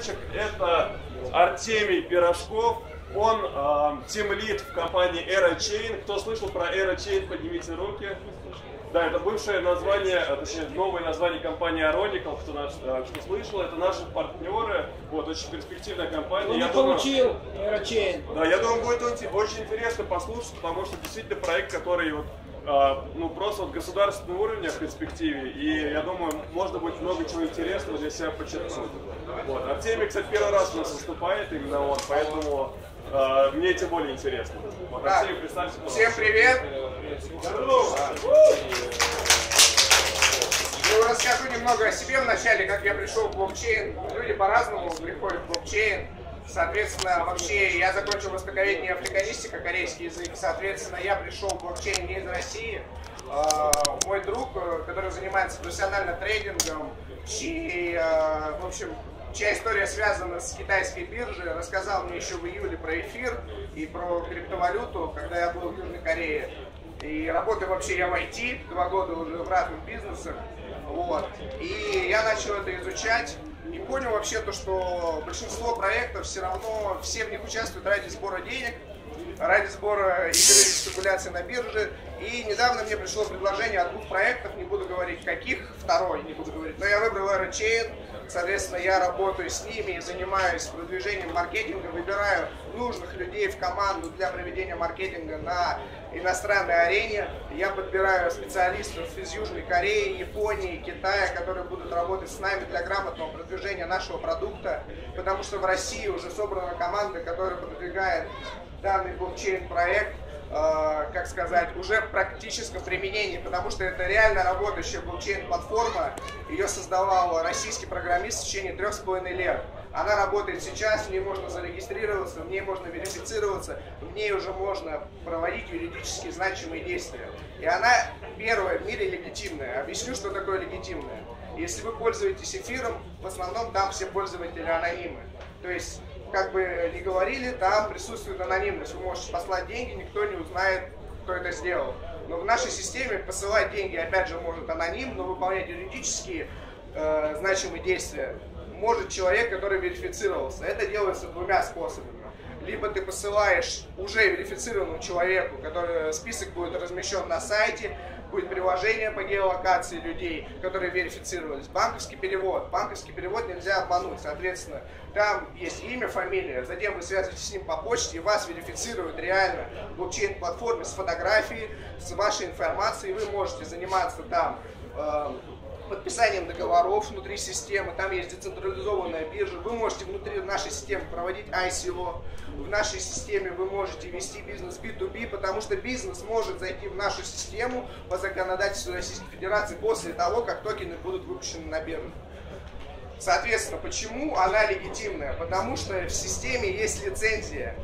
девочек. Это Артемий Пирожков. Он тимлид в компании AeroChain. Кто слышал про AeroChain, поднимите руки. Да, это бывшее название, точнее, новое название компании Aronical, кто слышал, это наши партнеры, вот, очень перспективная компания. Он не получил AeroChain. Да, я думаю, будет очень интересно послушать, потому что действительно проект, который вот, ну, просто вот государственного уровня в перспективе, и я думаю, можно будет много чего интересного для себя подчеркнуть. Вот. Артемий, кстати, первый раз у нас выступает, именно он, поэтому мне тем более интересно. Вот, Артемий, представьте, всем привет! Ну, расскажу немного о себе вначале, как я пришел в блокчейн. Люди по-разному приходят в блокчейн. Соответственно, вообще я закончил востоковедение африканистика, корейский язык. Соответственно, я пришел в блокчейн не из России. Мой друг, который занимается профессионально трейдингом, в общем, чья история связана с китайской биржей, рассказал мне еще в июле про эфир и про криптовалюту, когда я был в Южной Корее. И работаю вообще я в IT, 2 года уже в разных бизнесах. Вот. И я начал это изучать и понял вообще то, что большинство проектов все равно, все в них участвуют ради сбора денег, ради сбора игры спекуляций на бирже. И недавно мне пришло предложение от 2 проектов, не буду говорить каких, второй не буду говорить, но я выбрал AeroChain. Соответственно, я работаю с ними и занимаюсь продвижением маркетинга, выбираю нужных людей в команду для проведения маркетинга на иностранной арене. Я подбираю специалистов из Южной Кореи, Японии, Китая, которые будут работать с нами для грамотного продвижения нашего продукта, потому что в России уже собрана команда, которая продвигает данный блокчейн-проект, как сказать, уже в практическом применении, потому что это реально работающая блокчейн-платформа. Ее создавал российский программист в течение 3,5 лет. Она работает сейчас, в ней можно зарегистрироваться, в ней можно верифицироваться, в ней уже можно проводить юридически значимые действия. И она первая в мире легитимная. Объясню, что такое легитимная. Если вы пользуетесь эфиром, в основном там все пользователи анонимы. То есть, как бы ни говорили, там присутствует анонимность. Вы можете послать деньги, никто не узнает, кто это сделал. Но в нашей системе посылать деньги, опять же, может аноним, но выполнять юридические значимые действия может человек, который верифицировался. Это делается 2 способами. Либо ты посылаешь уже верифицированному человеку, который список будет размещен на сайте, будет приложение по геолокации людей, которые верифицировались. Банковский перевод. Банковский перевод нельзя обмануть. Соответственно, там есть имя, фамилия, затем вы связываетесь с ним по почте, и вас верифицируют реально в блокчейн-платформе с фотографией, с вашей информацией. Вы можете заниматься там подписанием договоров внутри системы, там есть децентрализованная биржа, вы можете внутри нашей системы проводить ICO, в нашей системе вы можете вести бизнес B2B, потому что бизнес может зайти в нашу систему по законодательству Российской Федерации после того, как токены будут выпущены на биржу. Соответственно, почему она легитимная? Потому что в системе есть лицензия.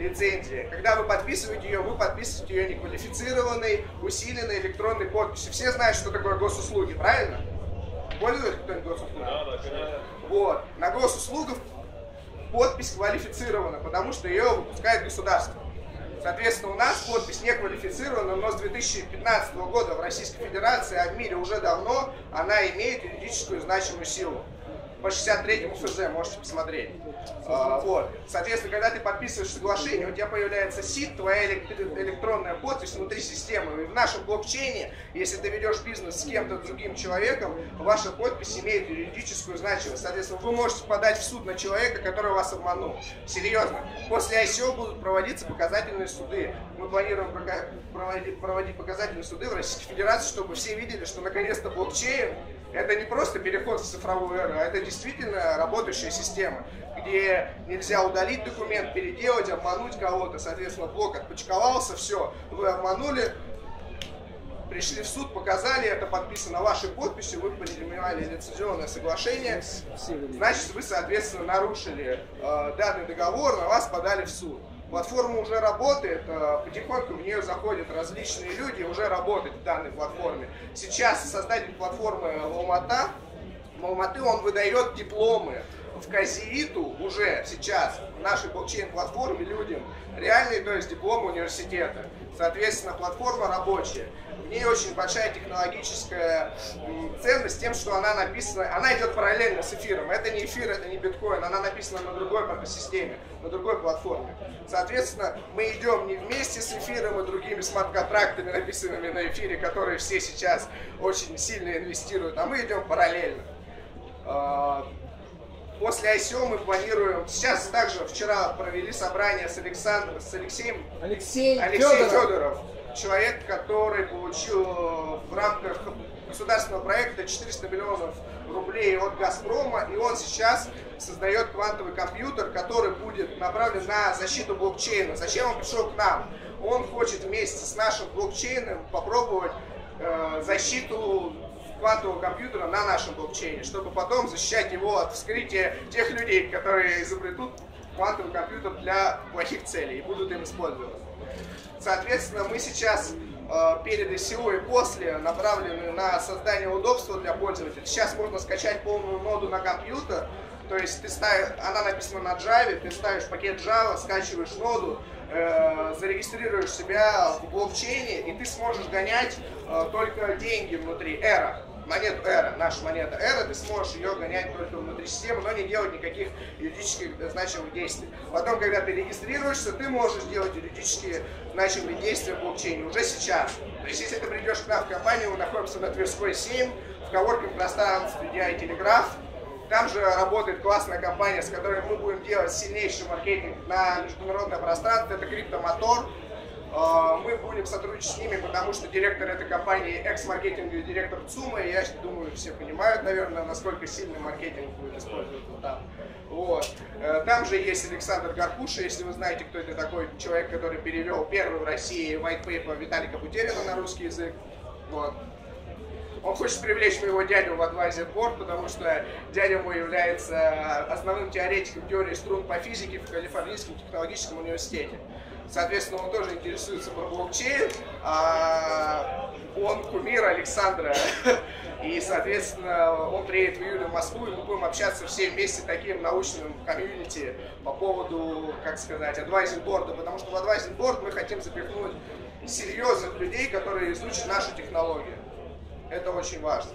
Когда вы подписываете ее неквалифицированной, усиленной электронной подписью. Все знают, что такое госуслуги, правильно? Пользуется кто-нибудь госуслугами? Да. Вот. На госуслугах подпись квалифицирована, потому что ее выпускает государство. Соответственно, у нас подпись не квалифицирована, но с 2015 года в Российской Федерации, а в мире уже давно, она имеет юридическую значимую силу. По 63-му ФЗ можете посмотреть. Вот. Соответственно, когда ты подписываешь соглашение, у тебя появляется СИД, твоя электронная подпись внутри системы. И в нашем блокчейне, если ты ведешь бизнес с кем-то другим человеком, ваша подпись имеет юридическую значимость. Соответственно, вы можете подать в суд на человека, который вас обманул. Серьезно. После ICO будут проводиться показательные суды. Мы планируем проводить показательные суды в Российской Федерации, чтобы все видели, что наконец-то блокчейн это не просто переход в цифровую эру, а это действительно работающая система, где нельзя удалить документ, переделать, обмануть кого-то. Соответственно, блок отпочковался, все, вы обманули, пришли в суд, показали, это подписано вашей подписью, вы принимали лицензионное соглашение, значит, вы, соответственно, нарушили данный договор, на вас подали в суд. Платформа уже работает, потихоньку в нее заходят различные люди, уже работают в данной платформе. Сейчас создатель платформы в Алматы, он выдает дипломы вказииту уже сейчас в нашей блокчейн-платформе людям реальные, то есть дипломы университета. Соответственно, платформа рабочая. В ней очень большая технологическая ценность тем, что она написана, она идет параллельно с эфиром. Это не эфир, это не биткоин, она написана на другой системе, на другой платформе. Соответственно, мы идем не вместе с эфиром и другими смарт-контрактами, написанными на эфире, которые все сейчас очень сильно инвестируют, а мы идем параллельно. После ICO мы планируем, сейчас также вчера провели собрание с Алексеем Федоров. Человек, который получил в рамках государственного проекта 400 миллионов рублей от Газпрома, и он сейчас создает квантовый компьютер, который будет направлен на защиту блокчейна. Зачем он пришел к нам? Он хочет вместе с нашим блокчейном попробовать защиту квантового компьютера на нашем блокчейне, чтобы потом защищать его от вскрытия тех людей, которые изобретут квантовый компьютер для плохих целей и будут им использоваться. Соответственно, мы сейчас перед ICO и после направлены на создание удобства для пользователя. Сейчас можно скачать полную ноду на компьютер, то есть ты ставишь, она написана на Java, ты ставишь пакет Java, скачиваешь ноду, зарегистрируешь себя в блокчейне, и ты сможешь гонять только деньги внутри Эра. Монету Эра, наша монета Эра, ты сможешь ее гонять только внутри системы, но не делать никаких юридически значимых действий. Потом, когда ты регистрируешься, ты можешь делать юридически значимые действия в блокчейне уже сейчас. То есть, если ты придешь к нам в компанию, мы находимся на Тверской 7, в коворкинг пространстве DI Telegraph. Там же работает классная компания, с которой мы будем делать сильнейший маркетинг на международное пространство, это Криптомотор. Мы будем сотрудничать с ними, потому что директор этой компании экс-маркетинговый директор ЦУМа, и я думаю, все понимают, наверное, насколько сильный маркетинг будет использоваться там. Вот. Там же есть Александр Гаркуша, если вы знаете, кто это такой человек, который перевел первый в России white paper Виталика Бутерина на русский язык. Вот. Он хочет привлечь моего дядю в Advisory Board, потому что дядя мой является основным теоретиком теории струн по физике в Калифорнийском технологическом университете. Соответственно, он тоже интересуется про блокчейн, он кумир Александра, и, соответственно, он приедет в июле в Москву, и мы будем общаться все вместе таким научным комьюнити по поводу, как сказать, Advisory Board, потому что в Advisory Board мы хотим запихнуть серьезных людей, которые изучат нашу технологию. Это очень важно.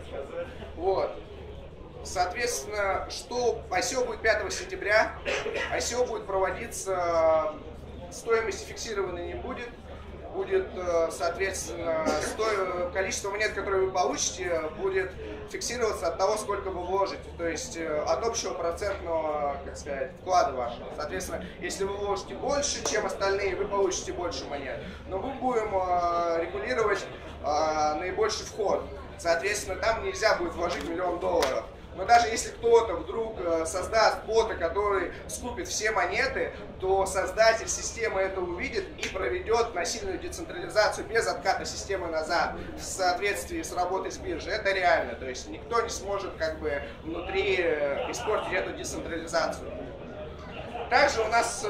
Вот. Соответственно, что ICO будет 5 сентября, ICO будет проводиться, стоимости фиксированной не будет, будет, соответственно, количество монет, которые вы получите, будет фиксироваться от того, сколько вы вложите, то есть от общего процентного, как сказать, вклада вашего. Соответственно, если вы вложите больше, чем остальные, вы получите больше монет. Но мы будем регулировать наибольший вход. Соответственно, там нельзя будет вложить $1 миллион. Но даже если кто-то вдруг создаст бота, который скупит все монеты, то создатель системы это увидит и проведет насильную децентрализацию без отката системы назад в соответствии с работой с биржей. Это реально, то есть никто не сможет как бы внутри испортить эту децентрализацию. Также у нас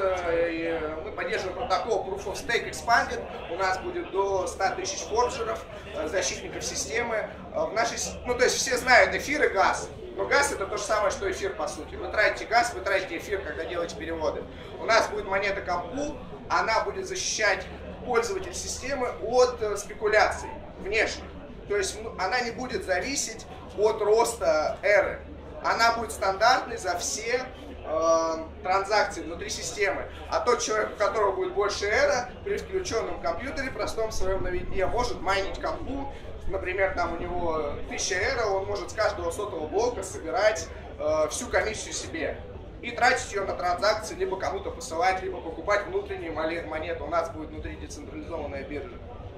мы поддерживаем протокол Proof of Stake Expanded. У нас будет до 100 тысяч форджеров, защитников системы. Ну, то есть все знают эфир и газ. Но газ это то же самое, что эфир по сути. Вы тратите газ, вы тратите эфир, когда делаете переводы. У нас будет монета Компул, она будет защищать пользователя системы от спекуляций внешних. То есть она не будет зависеть от роста эры. Она будет стандартной за все транзакции внутри системы. А тот человек, у которого будет больше эра, при включенном компьютере, простом своем новине, может майнить компу. Например, там у него 1000 эра, он может с каждого сотого блока собирать всю комиссию себе и тратить ее на транзакции, либо кому-то посылать, либо покупать внутренние монеты. У нас будет внутри децентрализованная биржа.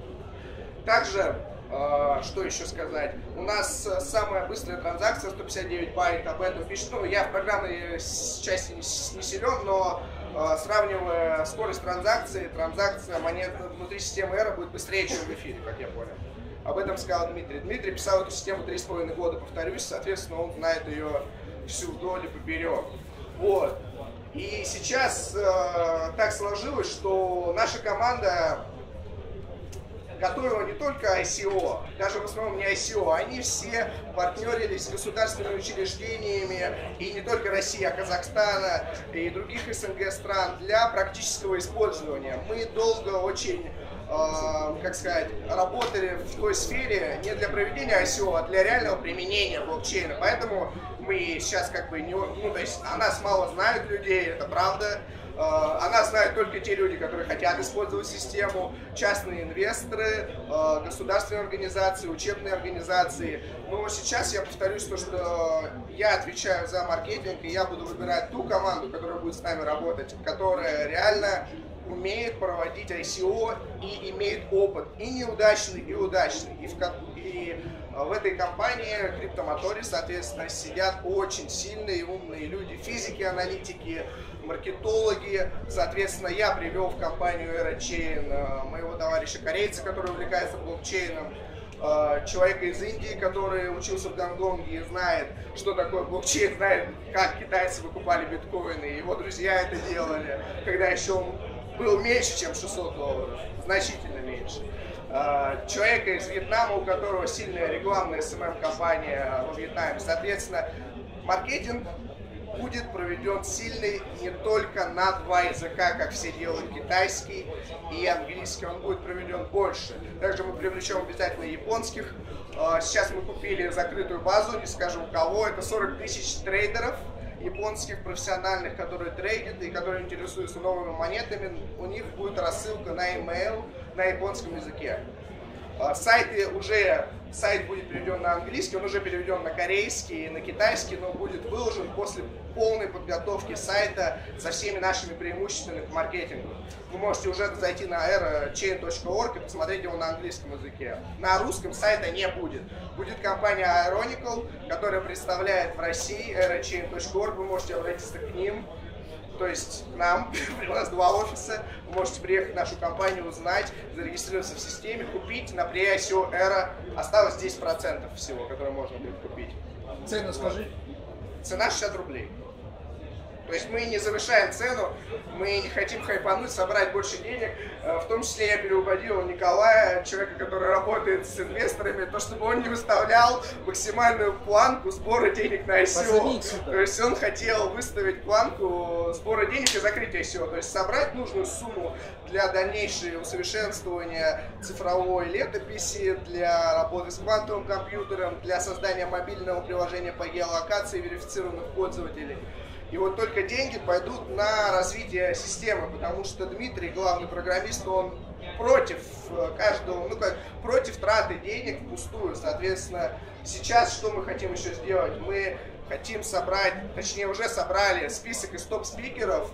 Также, что еще сказать, у нас самая быстрая транзакция 159 байт, об этом пишет, ну, я в программной части не силен, но сравнивая скорость транзакции, транзакция монет внутри системы эра будет быстрее, чем в эфире, как я понял. Об этом сказал Дмитрий. Дмитрий писал эту систему 3,5 года, повторюсь, соответственно, он знает ее всю вдоль и поперек. Вот. И сейчас так сложилось, что наша команда готовила не только ICO, даже в основном не ICO, они все партнерились с государственными учреждениями, и не только России, а Казахстана и других СНГ стран для практического использования. Мы долго очень, как сказать, работали в той сфере не для проведения ICO, а для реального применения блокчейна. Поэтому мы сейчас как бы не... Ну, то есть о нас мало знают людей, это правда. О нас знают только те люди, которые хотят использовать систему, частные инвесторы, государственные организации, учебные организации. Но сейчас я повторюсь, что я отвечаю за маркетинг, и я буду выбирать ту команду, которая будет с нами работать, которая реально умеет проводить ICO и имеет опыт и неудачный, и удачный. И в этой компании CryptoMotory, соответственно, сидят очень сильные и умные люди, физики, аналитики, маркетологи. Соответственно, я привел в компанию EraChain моего товарища корейца, который увлекается блокчейном, человека из Индии, который учился в Гонконге и знает, что такое блокчейн, знает, как китайцы выкупали биткоины. Его друзья это делали, когда еще он был меньше, чем $600, значительно меньше. Человека из Вьетнама, у которого сильная рекламная СММ-компания во Вьетнаме. Соответственно, маркетинг будет проведен сильный не только на два языка, как все делают, китайский и английский, он будет проведен больше. Также мы привлечем обязательно японских. Сейчас мы купили закрытую базу, не скажу у кого, это 40 тысяч трейдеров японских профессиональных, которые трейдят и которые интересуются новыми монетами. У них будет рассылка на email на японском языке. Сайт будет переведен на английский, он уже переведен на корейский и на китайский, но будет выложен после полной подготовки сайта со всеми нашими преимуществами к маркетингу. Вы можете уже зайти на erachain.org и посмотреть его на английском языке. На русском сайта не будет. Будет компания Ironical, которая представляет в России erachain.org, вы можете обратиться к ним. То есть к нам, у нас 2 офиса, вы можете приехать в нашу компанию, узнать, зарегистрироваться в системе, купить. На pre-ICO Era осталось 10% всего, которое можно будет купить. Цену скажи. Цена 60 рублей. То есть мы не завышаем цену, мы не хотим хайпануть, собрать больше денег. В том числе я переубедил Николая, человека, который работает с инвесторами, то чтобы он не выставлял максимальную планку сбора денег на ICO. То есть он хотел выставить планку сбора денег и закрыть ICO. То есть собрать нужную сумму для дальнейшего усовершенствования цифровой летописи, для работы с квантовым компьютером, для создания мобильного приложения по геолокации верифицированных пользователей. И вот только деньги пойдут на развитие системы, потому что Дмитрий, главный программист, он против каждого, против траты денег впустую. Соответственно, сейчас что мы хотим еще сделать? Мы хотим собрать, точнее уже собрали список из топ-спикеров.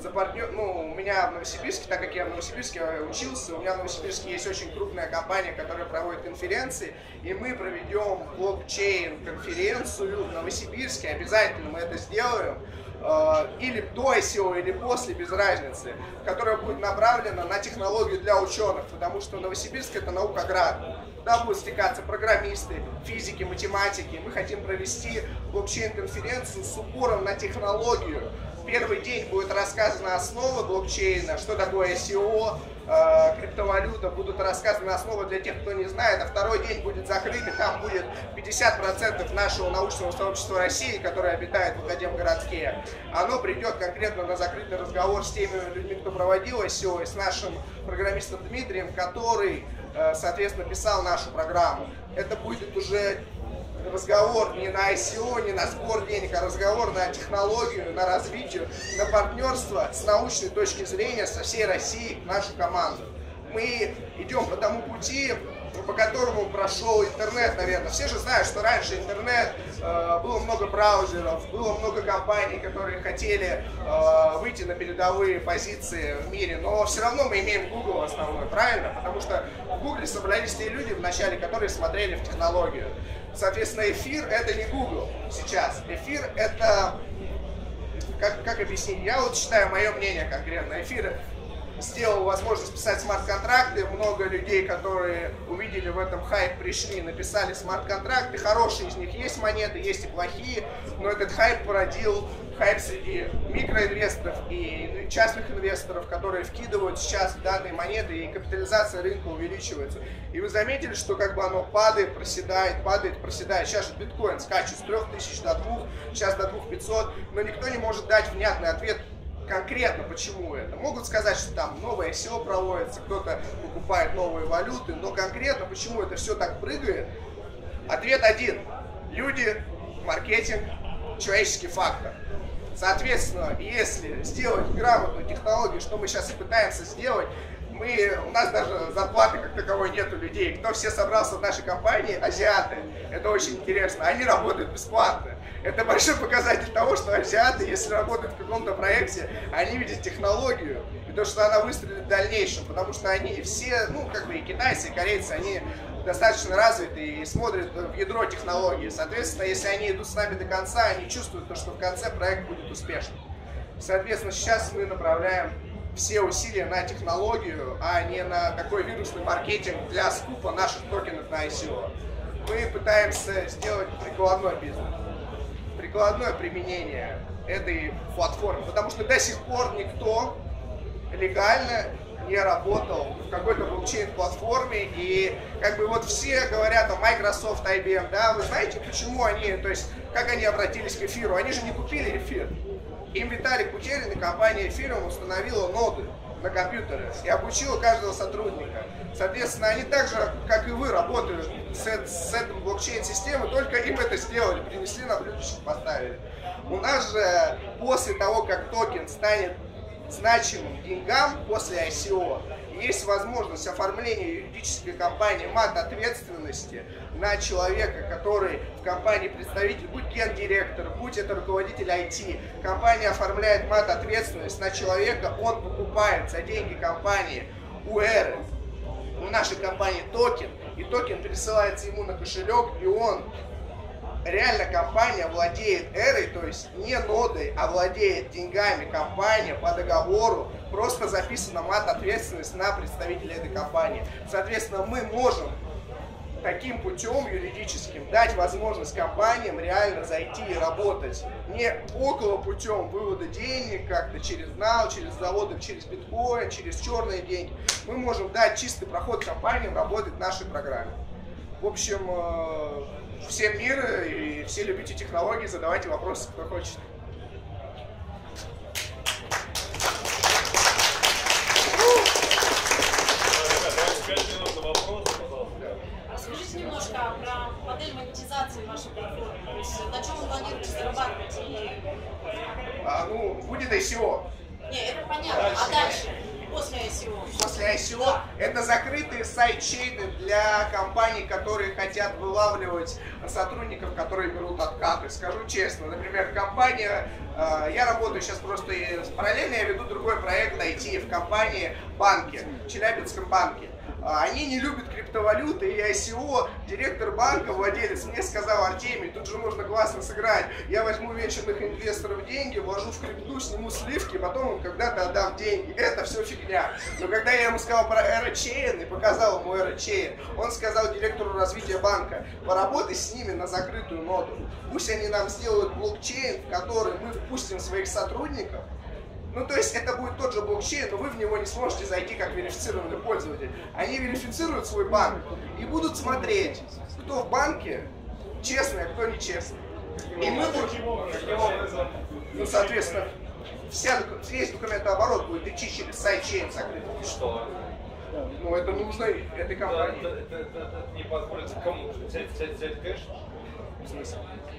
У меня в Новосибирске, так как я в Новосибирске учился, у меня в Новосибирске есть очень крупная компания, которая проводит конференции, и мы проведем блокчейн-конференцию в Новосибирске, обязательно мы это сделаем, или до ICO, или после, без разницы, которая будет направлена на технологию для ученых, потому что Новосибирск это наукоград. Туда будут стекаться программисты, физики, математики. Мы хотим провести блокчейн-конференцию с упором на технологию. Первый день будет рассказана основа блокчейна, что такое ICO, криптовалюта, будут рассказаны основы для тех, кто не знает, а второй день будет закрытый, там будет 50% нашего научного сообщества России, которое обитает в Академгородке. Оно придет конкретно на закрытый разговор с теми людьми, кто проводил ICO, и с нашим программистом Дмитрием, который, соответственно, писал нашу программу. Это будет уже разговор не на ICO, не на сбор денег, а разговор на технологию, на развитие, на партнерство с научной точки зрения со всей Россией в нашу команду. Мы идем по тому пути, по которому прошел интернет, наверное. Все же знают, что раньше интернет, было много браузеров, было много компаний, которые хотели выйти на передовые позиции в мире, но все равно мы имеем Google основной, правильно? Потому что в Google собрались те люди вначале, которые смотрели в технологию. Соответственно, эфир это не Google сейчас. Эфир это, как объяснить, я вот считаю, мое мнение конкретно, эфир сделал возможность писать смарт-контракты, много людей, которые увидели в этом хайп, пришли, написали смарт-контракты, хорошие из них есть монеты, есть и плохие, но этот хайп породил хайп среди микроинвесторов и частных инвесторов, которые вкидывают сейчас в данные монеты, и капитализация рынка увеличивается. И вы заметили, что как бы оно падает, проседает, падает, проседает. Сейчас же биткоин скачет с 3000 до 2, сейчас до 2500, но никто не может дать внятный ответ конкретно, почему это. Могут сказать, что там новое ICO проводится, кто-то покупает новые валюты, но конкретно, почему это все так прыгает, ответ один. Люди, маркетинг, человеческий фактор. Соответственно, если сделать грамотную технологию, что мы сейчас и пытаемся сделать, у нас даже зарплаты как таковой нет у людей. Кто все собрался в нашей компании, азиаты, это очень интересно, они работают бесплатно. Это большой показатель того, что азиаты, если работают в каком-то проекте, они видят технологию, и то, что она выстрелит в дальнейшем, потому что они все, ну, как бы и китайцы, и корейцы, они достаточно развиты и смотрят в ядро технологии. Соответственно, если они идут с нами до конца, они чувствуют то, что в конце проект будет успешным. Соответственно, сейчас мы направляем все усилия на технологию, а не на такой вирусный маркетинг для скупа наших токенов на ICO. Мы пытаемся сделать прикладной бизнес, прикладное применение этой платформы, потому что до сих пор никто легально не работал в какой-то блокчейн-платформе, и как бы вот все говорят о Microsoft, IBM, да, вы знаете, почему они, то есть, как они обратились к эфиру? Они же не купили эфир. Им Виталик Бутерин и компания Ethereum установила ноды на компьютеры и обучила каждого сотрудника. Соответственно, они так же, как и вы, работают с этой блокчейн-системой, только им это сделали, принесли на блюдечко, поставили. У нас же после того, как токен станет значимым деньгам после ICO, есть возможность оформления юридической компании мат-ответственности на человека, который в компании представитель, будь гендиректор, будь это руководитель IT. Компания оформляет мат-ответственность на человека, он покупает за деньги компании у Эры, у нашей компании токен, и токен пересылается ему на кошелек, и он, реально компания владеет Эрой, то есть не нодой, а владеет деньгами компания по договору, просто записана мат-ответственность на представителя этой компании. Соответственно, мы можем таким путем юридическим дать возможность компаниям реально зайти и работать. Не около путем вывода денег, как-то через нал, через заводы, через биткоин, через черные деньги. Мы можем дать чистый проход компаниям работать в нашей программе. В общем, всем мира и все любите технологии, задавайте вопросы, кто хочет. Расскажите немножко про модель монетизации вашей платформы. То есть на чем вы планируете зарабатывать? Ну, будет ICO. Не, это понятно. А дальше? После ICO? После ICO это закрытые сайт-чейны для компаний, которые хотят вылавливать сотрудников, которые берут откаты. Скажу честно, например, компания, я работаю сейчас просто параллельно, я веду другой проект IT в компании банке, в Челябинском банке. Они не любят криптовалюты и ICO. Директор банка, владелец, мне сказал: Артемий, тут же можно классно сыграть. Я возьму венчурных инвесторов деньги, вложу в крипту, сниму сливки, потом им когда-то отдам деньги. Это все фигня. Но когда я ему сказал про EraChain и показал ему EraChain, он сказал директору развития банка: поработай с ними на закрытую ноду. Пусть они нам сделают блокчейн, в который мы впустим своих сотрудников. Ну, то есть это будет тот же блокчейн, но вы в него не сможете зайти как верифицированный пользователь. Они верифицируют свой банк и будут смотреть, кто в банке честный, а кто нечестный. И мы будем, ну, соответственно, весь документооборот будет идти через сайт-чейн закрытый. И что? Ну, это нужно этой компании. Это не позволит кому взять кэш? В смысле?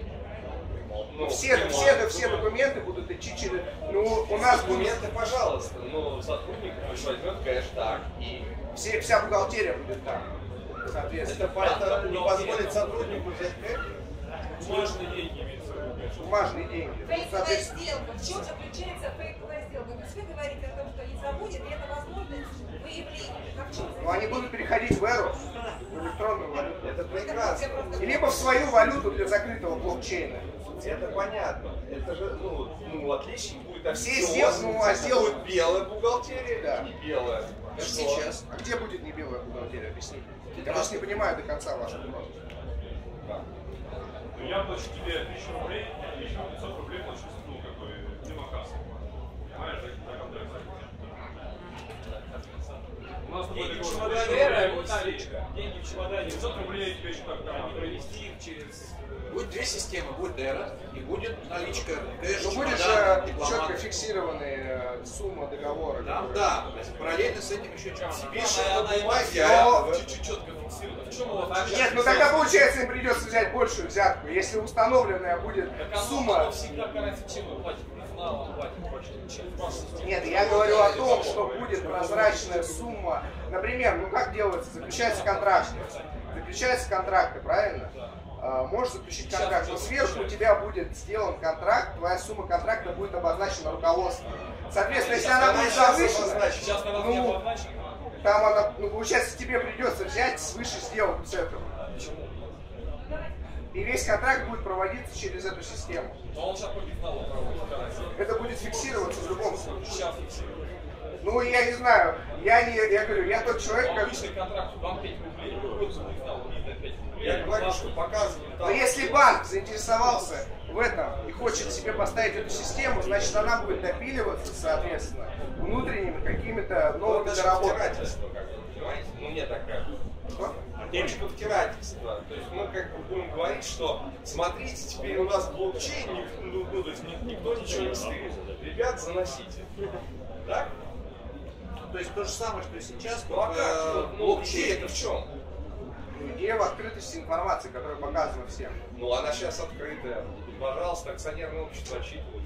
Ну, все документы будут идти через... Ну, у нас документы, пожалуйста, но сотрудник возьмет кэш так и... Вся бухгалтерия будет так. Соответственно. Это не позволит сотруднику взять кэш? Бумажные деньги имеются в виду. Бумажные деньги. Фейковая сделка. В чем заключается фейковая сделка? То есть вы говорите о том, что не заводит, и это возможность выявления. Как в чем Но они будут переходить в эру, в электронную валюту. Это прекрасно. Либо в свою валюту для закрытого блокчейна. Это понятно. Это же, ну отлично будет. Все сделки, сделают будет белая бухгалтерия, да. и не белая. Сейчас. А где будет не белая бухгалтерия? Объясните. Я просто не понимаю до конца вашего вопроса. Ну, я плачу тебе 1000 рублей, еще 500 рублей плачу, ну, как бы, деньги в чемодане, 500 рублей тебе еще как-то провести их через... Будет две системы, будет Эра и будет наличка. Ну, будет же четко фиксированная сумма договора. Да, параллельно с этим еще что-то пишет на бумаге, чуть-чуть четко фиксировано. В чем его вообще? Нет, ну тогда получается им придется взять большую взятку. Если установленная будет сумма... всегда карается чем вы платите? Безналом платите почти. Нет, я говорю о том, что будет прозрачная сумма. Например, ну как делается? Заключается контракт. Заключаются контракты, правильно? Можешь заключить контракт, но сверху у тебя будет сделан контракт, твоя сумма контракта будет обозначена руководством. Соответственно, если она будет завышена, ну, там она, ну, получается, тебе придется взять свыше сделку с этого. И весь контракт будет проводиться через эту систему. Но он сейчас по безналу проводит. Это будет фиксироваться в любом случае. Сейчас фиксируется. Ну, я не знаю, я говорю, я тот человек, как... Обычный контракт, вам 5 рублей, будет за безналу, 5 рублей. Я говорю, что показывают. Но если банк заинтересовался в этом и хочет себе поставить эту систему, значит она будет допиливаться, соответственно, внутренними какими-то новыми доработками. Ну, мне так кажется. Что? Точка втирательства. То есть мы как бы будем говорить, что смотрите, теперь у нас блокчейн, ну, то есть никто ничего не стырит. Ребят, заносите. Так? То есть то же самое, что и сейчас, Ну а как? блокчейн. Это в чем? Идея в открытости информации, которая показана всем. Ну она сейчас открытая. Пожалуйста, акционерное общество отчитывает.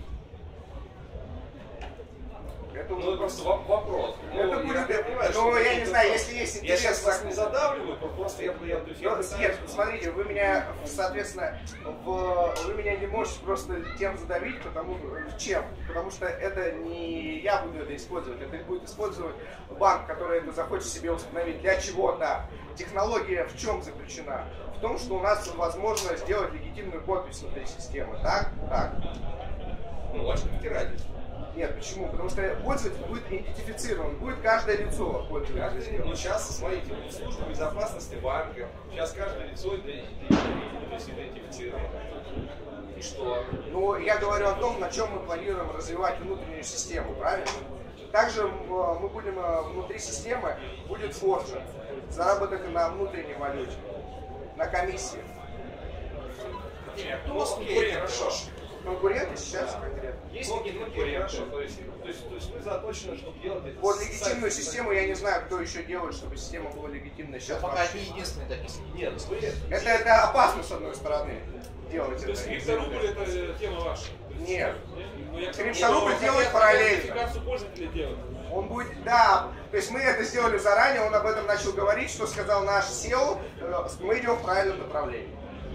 Это Ну это просто вопрос. Это будет, я понимаю, ну, я это не знаю, просто- если есть Я интерес... сейчас вас не задавливаю, просто я Ну, пытаюсь- нет, смотрите, вы меня, соответственно, вы меня не можете просто тем задавить, потому чем? Потому что это не я буду это использовать, это будет использовать банк, который это захочет себе установить для чего-то. Технология в чем заключена? В том, что у нас возможно сделать легитимную подпись внутри системы. Так? Так. Ну, ваше втирательство. Нет, почему? Потому что пользователь будет идентифицирован, будет каждое лицо пользователя Ну, сделано. сейчас, смотрите, служба безопасности банка, сейчас каждое лицо идентифицировано. И что? Ну, я говорю о том, на чем мы планируем развивать внутреннюю систему, правильно? Также мы будем внутри системы, будет форджа, заработок на внутренней валюте, на комиссии. Ну, окей, хорошо. Конкуренты сейчас конкретно. Есть какие-то конкуренты, то есть мы заточены, чтобы делать это. Вот легитимную систему я не знаю, кто еще делает, чтобы система была легитимной сейчас. Пока вообще. они единственные такие. Нет, вы... Это опасно, с одной стороны, делать То есть это. крипторубль это тема ваша? Нет. Ну, я Крипторубль делает параллельно. Идентификацию пользователя делать. Он будет, да, то есть мы это сделали заранее, он об этом начал говорить, что сказал наш SEO, мы идем в правильном направлении.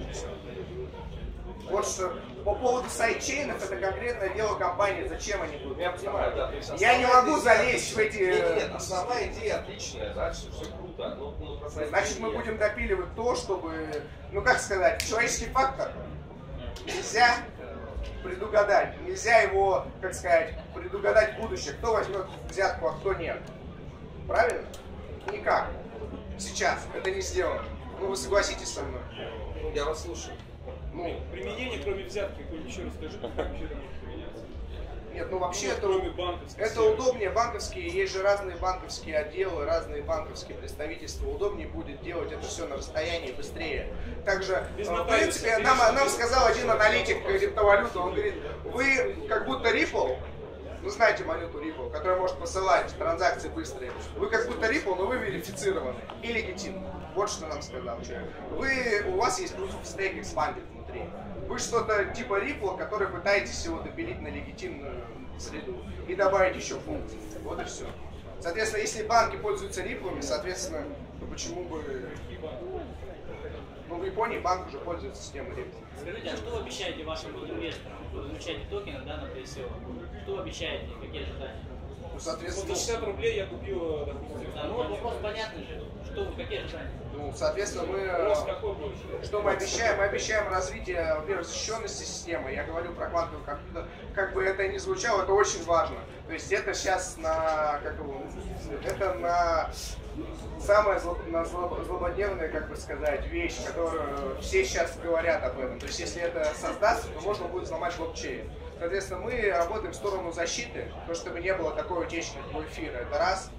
Вот что по поводу сайдчейнов, это конкретное дело компании, зачем они будут. Я понимаю, да. То есть Я не могу залезть в эти... Нет, основная идея отличная, да, что все круто. Ну, просто Значит, мы будем допиливать то, чтобы, ну как сказать, человеческий фактор нельзя предугадать. Нельзя его, как сказать, предугадать будущее. Кто возьмет взятку, а кто нет. Правильно? Никак. Сейчас это не сделано. Ну вы согласитесь со мной. Я вас слушаю. Ну, Применение, кроме взятки, какой-нибудь еще расскажи, как вообще это может применяться? нет, ну вообще это, Кроме банковских. это удобнее. Банковские, есть же разные банковские отделы, разные банковские представительства. Удобнее будет делать это все на расстоянии, быстрее. Также, Без в нотариуса, принципе, без нам нотариуса. сказал один аналитик криптовалюты, он говорит, вы как будто Ripple, ну знаете валюту Ripple, которая может посылать транзакции быстрые, вы как будто Ripple, но вы верифицированы и легитимны. Вот что нам сказал человек. У вас есть Proof of Stake Expanded внутри. Вы что-то типа Ripple, который пытаетесь его допилить на легитимную среду и добавить еще функции. Вот и все. Соответственно, если банки пользуются Ripple, соответственно, то почему бы... Ну, в Японии банк уже пользуется системой Ripple. Скажите, а что вы обещаете вашим инвесторам? Вы изучаете токены, да, на PSO? Что вы обещаете? Какие ожидания? Ну, Вот соответственно, за 60 рублей я купил, допустим, Да, ну вот вопрос понятный же. Что вы, какие ожидания? ну, соответственно, вопрос мы... какой будет? Что мы обещаем? Мы обещаем развитие, во-первых, защищенности системы. Я говорю про квантовый компьютер. Как бы это ни звучало, это очень важно. То есть это сейчас на... Как его, это на... Самая злободневная, как бы сказать, вещь, которую все сейчас говорят об этом. То есть если это создастся, то можно будет взломать блокчейн. Соответственно, мы работаем в сторону защиты, то, чтобы не было такой утечки в эфир. Это раз.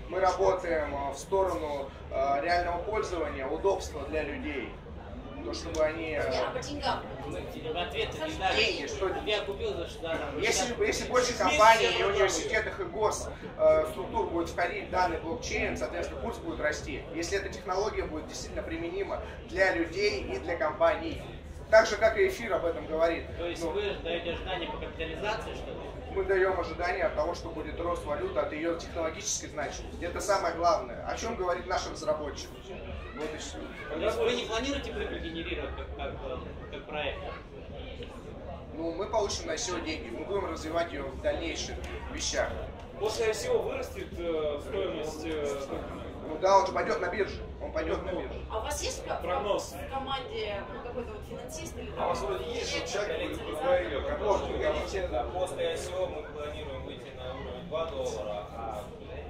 Мы работаем в сторону реального пользования, удобства для людей. То, чтобы они... А по деньгам? Ответ не дали. Деньги, что Я купил, значит, да, там. Если больше компаний и университетах и госструктур будет входить данный блокчейн, соответственно, курс будет расти. Если эта технология будет действительно применима для людей и для компаний. Так же, как и эфир об этом говорит. То есть вы даете ожидания по капитализации, что ли? Мы даем ожидания от того, что будет рост валюты, от ее технологической значимости. Это самое главное. О чем говорит наш разработчик. Вот и все. То есть вы не планируете прибыль генерировать как проект? Ну, мы получим на ICO деньги, мы будем развивать ее в дальнейших вещах. После ICO вырастет стоимость... Ну да, он же пойдет на биржу. Он пойдет на биржу. А у вас есть Прогноз. в команде какой-то вот финансист или А у вас вроде есть вот человек, который говорил, как можно говорить. Да, после ICO мы планируем выйти на уровень $2, а...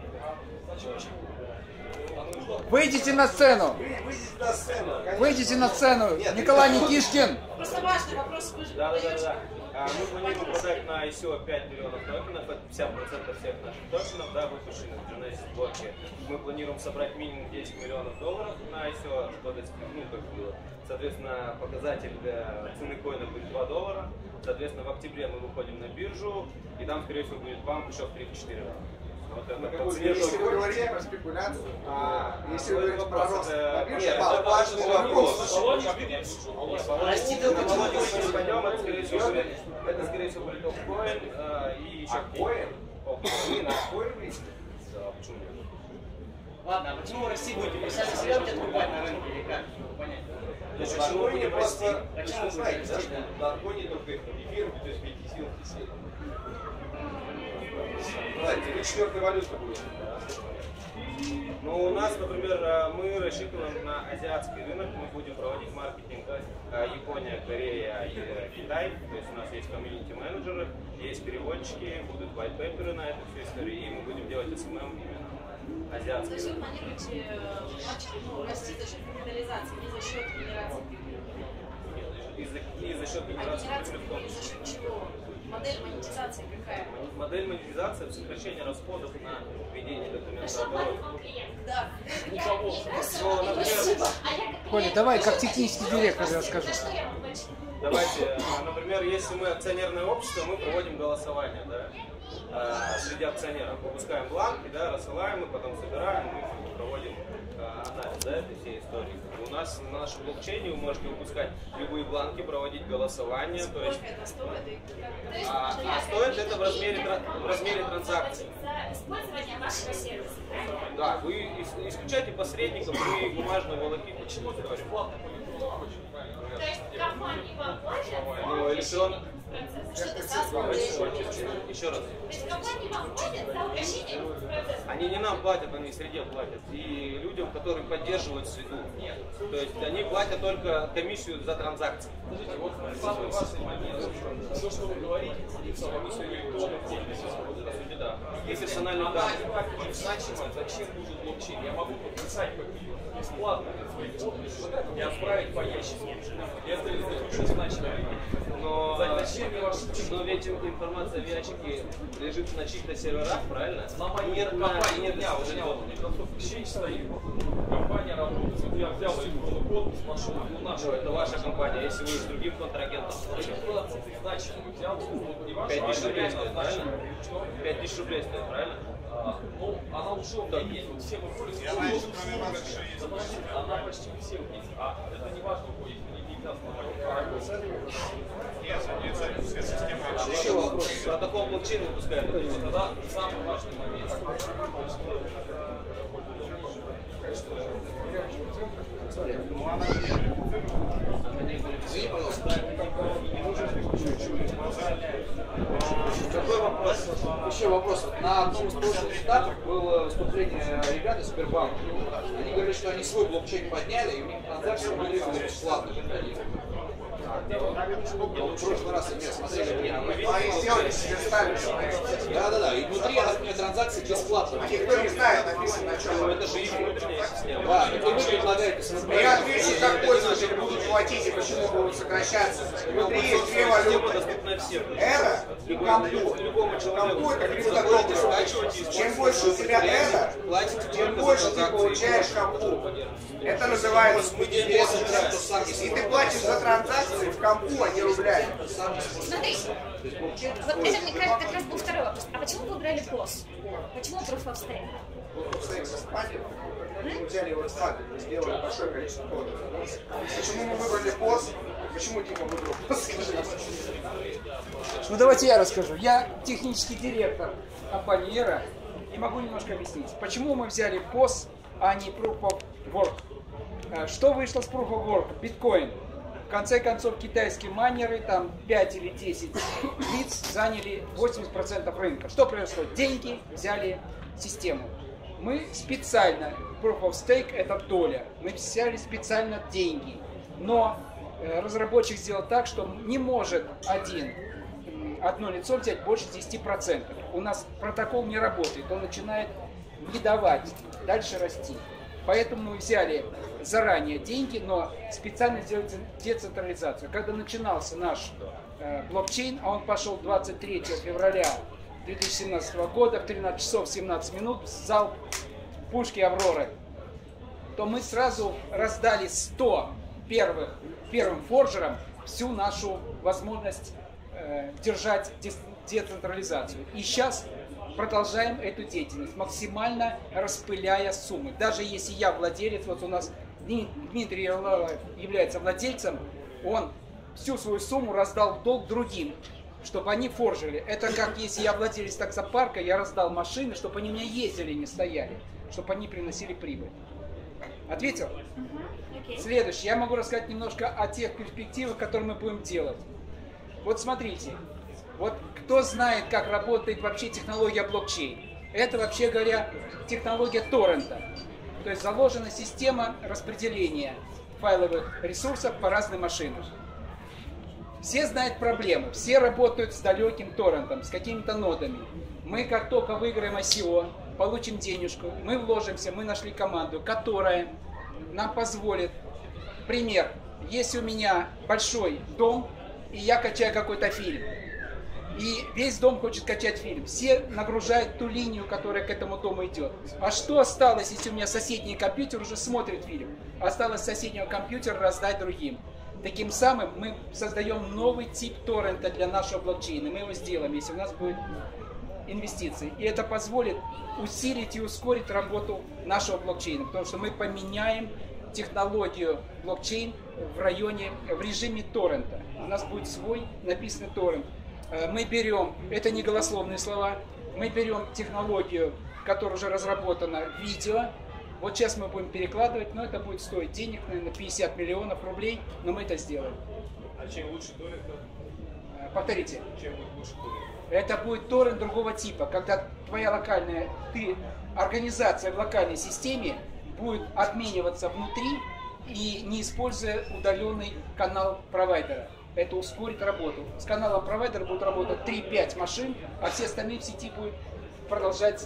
Выйдите на сцену! Выйдите на сцену. Конечно. Выйдите на сцену! Нет, Николай Никишкин! Просто важный вопрос, вы же продаете. Мы планируем продать на ICO 5 миллионов токенов, это 50% всех наших токенов, да, выпущенных в Genesis блоке. Мы планируем собрать минимум $10 миллионов на ICO, что достигнуть, ну, как было. Соответственно, показатель цены коина будет $2. Соответственно, в октябре мы выходим на биржу, и там, скорее всего, будет памп еще в 3-4 раза. Вот это Если вы говорите про спекуляцию, если вы говорите про рост на бирже, Это важный вопрос. Расти только не пойдем, это, скорее всего, будет офкоин и еще Коин? Коин выйдет? Да, почему нет? Ладно, а почему вы расти будете? Вы сами серьезно откупать на рынке или как? Понятно. То есть Почему почему не будем расти? просто... Почему Вы знаете, да, будем что расти, на аргоне только эфир, то есть пятисилки сели. Знаете, или четвертая валюта будет. Ну, у нас, например, мы рассчитываем на азиатский рынок, мы будем проводить маркетинг Япония, Корея и Китай. То есть у нас есть комьюнити-менеджеры, есть переводчики, будут white-paper'ы на эту всю историю, и мы будем делать SMM именно азиатский То есть вы рынок. планируете расти за счет капитализации, не за счет генерации И за счет генерации прибыли. за счет чего? Модель монетизации какая? Модель монетизации – сокращение расходов на ведение документов оборота. Да. Коля, давай как технический директор расскажи. Давайте, например, если мы акционерное общество, мы проводим голосование, да, среди акционеров. Выпускаем бланки, да, рассылаем их, потом собираем, мы проводим анализ, да, этой всей истории. У нас на нашем блокчейне вы можете выпускать любые бланки, проводить голосование. То есть, Сколько это стоит? стоит это в размере транзакций. За использование вашего сервиса. Да, вы исключаете посредников, вы бумажную волокиту. Почему это говорю? То есть компании вам платят Ну, электронно. Что это SaaS-модель? Еще раз. То есть компании вам платят за упрощение процесса. Они не нам платят, они среде платят. И людям, которые поддерживают среду. То есть они платят только комиссию за транзакции. Скажите, вот самый важный момент. Все, что вы говорите, садится в комиссию электронных денег. По сути, да. И персональные А данные. как значимо, зачем нужен блокчейн? Я могу подписать бесплатно свой подпись, и отправить по ящику. Это очень значимо. Но, Зачем мне ваш но ведь информация в ящике лежит на чьих-то серверах, правильно? на моей Нет, компании, нет, у меня exchange стоит, компания работает, вот я взял электронный подпись, пошел, ну наша, это ваша компания, если вы с другим контрагентом. репутация значимую взял, вот не ваша, 5000 рублей реально стоит, правильно? значимую. Что? 5000 рублей стоит, правильно? Ну, она уже у меня есть, вот все мы пользуемся. Она почти у всех есть, а это не важно, у кого есть, не Еще вопрос. Протокол блокчейна выпускает. тогда самый важный момент. Какой вопрос? Еще вопрос. На одном из прошлых этапов было выступление ребят из Сбербанка. Они говорили, что они свой блокчейн подняли, и у них транзакции были бесплатно. В прошлый раз они смотрели. Они сделали себе ставили. Да. И внутри, я так понимаю, транзакции бесплатно. Никто не знает, написано на чем. Это же их внутренняя система. Да, и вы предлагаете смотреть. Я отвечу, как пользователь будущего. платите, почему будут сокращаться? Внутри есть две валюты. Эра и компу. Компу это криптодоллар. Чем больше у тебя эра, тем больше ты получаешь компу. Это называется POS. И ты платишь за транзакции в компу, а не рублями. Смотри, вот это мне кажется как раз был второй вопрос. А почему вы выбрали POS? Почему Proof of Stake? Мы взяли его раскладывать, мы сделали большое количество кодов. Почему мы выбрали POS? Почему Дима выбрал POS? Ну давайте я расскажу. Я технический директор компании Era и могу немножко объяснить, почему мы взяли POS, а не Proof of Work. Что вышло с Proof of Work? Биткоин. В конце концов, китайские майнеры, там 5 или 10 лиц заняли 80% рынка. Что произошло? Деньги взяли систему. Мы специально, Proof of Stake это доля, мы взяли специально деньги. Но разработчик сделал так, что не может одно лицо взять больше 10%. У нас протокол не работает, он начинает не давать, дальше расти. Поэтому мы взяли заранее деньги, но специально сделали децентрализацию. Когда начинался наш блокчейн, а он пошел 23 февраля 2017 года в 13 часов 17 минут в зал пушки Авроры, то мы сразу раздали 100 первым форджерам всю нашу возможность держать децентрализацию. И сейчас продолжаем эту деятельность, максимально распыляя суммы. Даже если я владелец, вот у нас Дмитрий Ярлаев является владельцем, он всю свою сумму раздал в долг другим, чтобы они форжили. Это как если я владелец таксопарка, я раздал машины, чтобы они у меня ездили, не стояли, чтобы они приносили прибыль. Ответил? Следующее. Я могу рассказать немножко о тех перспективах, которые мы будем делать. Вот смотрите. Вот кто знает, как работает вообще технология блокчейн? Это, вообще говоря, технология торрента. То есть заложена система распределения файловых ресурсов по разным машинам. Все знают проблемы, все работают с далеким торрентом, с какими-то нодами. Мы как только выиграем ICO, получим денежку, мы вложимся, мы нашли команду, которая нам позволит, пример, если у меня большой дом, и я качаю какой-то фильм, и весь дом хочет качать фильм, все нагружают ту линию, которая к этому дому идет. А что осталось, если у меня соседний компьютер уже смотрит фильм? Осталось соседнего компьютера раздать другим. Таким самым мы создаем новый тип торрента для нашего блокчейна. Мы его сделаем, если у нас будет инвестиции. И это позволит усилить и ускорить работу нашего блокчейна. Потому что мы поменяем технологию блокчейн в режиме торрента. У нас будет свой написанный торрент. Мы берем, это не голословные слова, мы берем технологию, которая уже разработана, видео. Вот сейчас мы будем перекладывать, но это будет стоить денег, наверное, 50 миллионов рублей, но мы это сделаем. А чем лучше торрент? Повторите. Чем будет лучше торрент? Это будет торрент другого типа, когда твоя локальная, организация в локальной системе будет обмениваться внутри и не используя удаленный канал провайдера. Это ускорит работу. С каналом провайдера будут работать 3-5 машин, а все остальные в сети будут продолжать.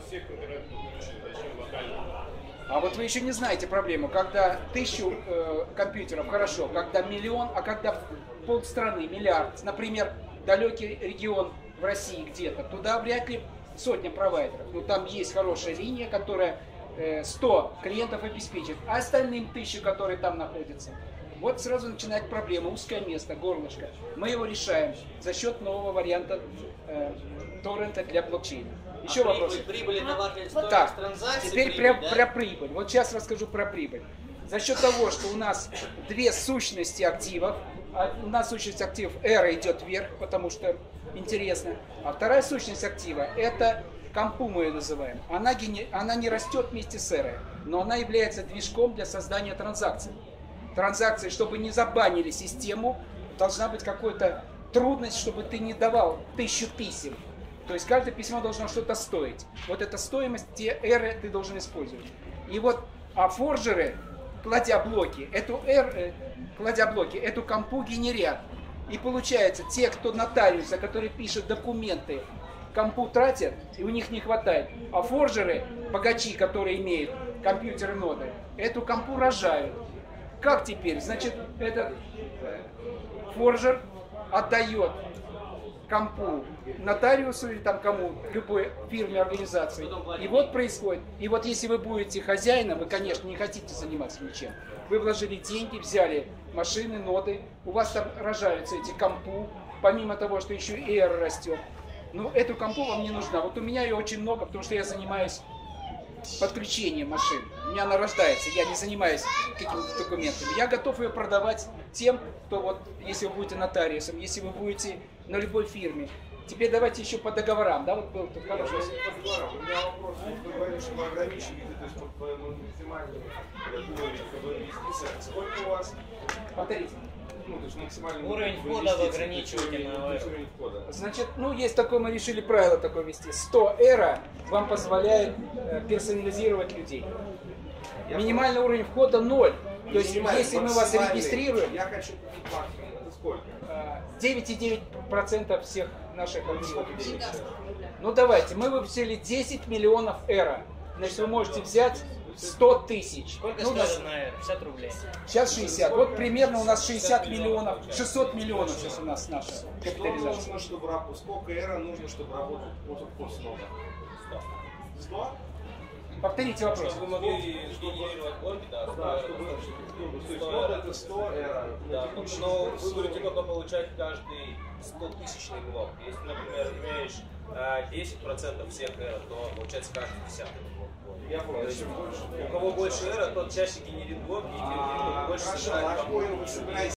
А вот вы еще не знаете проблему, когда 1000 компьютеров, хорошо, когда миллион, а когда полстраны, миллиард, например, далекий регион в России где-то, туда вряд ли сотня провайдеров. Но там есть хорошая линия, которая 100 клиентов обеспечит, а остальным 1000, которые там находятся. Вот сразу начинает проблема, узкое место, горлышко. Мы его решаем за счет нового варианта торрента для блокчейна. Еще вопрос. Прибыль это ваша стоимость так, транзакций? теперь про прибыль. Вот сейчас расскажу про прибыль. За счет того, что у нас две сущности активов, одна сущность активов эра идет вверх, потому что интересно, а вторая сущность актива это компу мы ее называем. Она не растет вместе с эрой, но она является движком для создания транзакций. Транзакции, чтобы не забанили систему, должна быть какая-то трудность, чтобы ты не давал 1000 писем. То есть каждое письмо должно что-то стоить. Вот эта стоимость, те эры ты должен использовать. И вот, а форджеры, кладя блоки, эту компу генерят. И получается, те, кто нотариусы, которые пишут документы, компу тратят, и у них не хватает. А форджеры, богачи, которые имеют компьютеры ноды, эту компу рожают. как теперь? Значит, этот форжер отдает компу нотариусу или там кому, любой фирме, организации. И вот происходит. И вот если вы будете хозяином, вы, конечно, не хотите заниматься ничем. Вы вложили деньги, взяли машины, ноты, у вас там рожаются эти компу, помимо того, что еще и эра растет. Но эту компу вам не нужна. Вот у меня ее очень много, потому что я занимаюсь подключением машин. У меня она рождается, я не занимаюсь какими-то документами. Я готов ее продавать тем, кто вот, если вы будете нотариусом, если вы будете на любой фирме. Теперь давайте еще по договорам, да, вот был тут хороший. По договорам. У меня вопрос, вы говорите, что вы ограничиваете, то есть по максимальному уровню инвестиций. Сколько у вас? Повторите. Ну, то есть максимальный уровень входа вы ограничиваете на уровень входа. Значит, ну, есть такое, мы решили правило такое ввести. 100 эра вам позволяет персонализировать людей. Минимальный уровень входа 0. То есть, если мы вас регистрируем... Я хочу купить максимум. Это сколько? 9,9% всех наших активов. Ну, давайте, мы выпустили 10 миллионов эра. Значит, вы можете взять 100 тысяч. Сколько ну, стоит на эра? 50 рублей. Сейчас 60. Вот примерно у нас 60 миллионов, 600 миллионов сейчас у нас наша капитализация. Нужно, чтобы сколько эра нужно, чтобы работать по 100? 100? Повторите вопрос. Чтобы вы могли генерировать блоки, да, это 100 эра. Да, но вы будете только получать каждый 100-тысячный блок. Если, например, имеешь 10% всех эра, то получается каждый 10. Я понял. У кого больше эра, тот чаще генерит блоки, и больше собирает.